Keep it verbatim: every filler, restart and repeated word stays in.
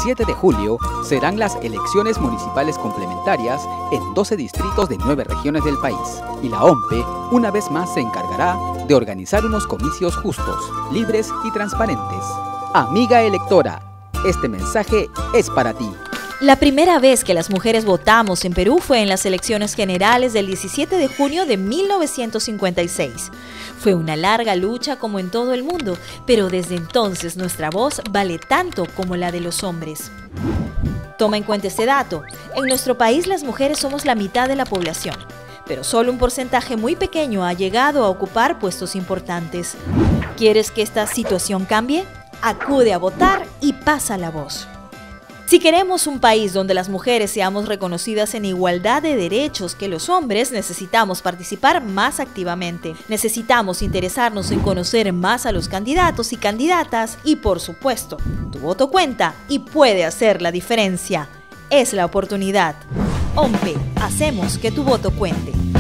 diecisiete de julio serán las elecciones municipales complementarias en doce distritos de nueve regiones del país. Y la O M P E una vez más se encargará de organizar unos comicios justos, libres y transparentes. Amiga electora, este mensaje es para ti. La primera vez que las mujeres votamos en Perú fue en las elecciones generales del diecisiete de junio de mil novecientos cincuenta y seis. Fue una larga lucha como en todo el mundo, pero desde entonces nuestra voz vale tanto como la de los hombres. Toma en cuenta este dato. En nuestro país las mujeres somos la mitad de la población, pero solo un porcentaje muy pequeño ha llegado a ocupar puestos importantes. ¿Quieres que esta situación cambie? Acude a votar y pasa la voz. Si queremos un país donde las mujeres seamos reconocidas en igualdad de derechos que los hombres, necesitamos participar más activamente. Necesitamos interesarnos en conocer más a los candidatos y candidatas y, por supuesto, tu voto cuenta y puede hacer la diferencia. Es la oportunidad. O M P E, hacemos que tu voto cuente.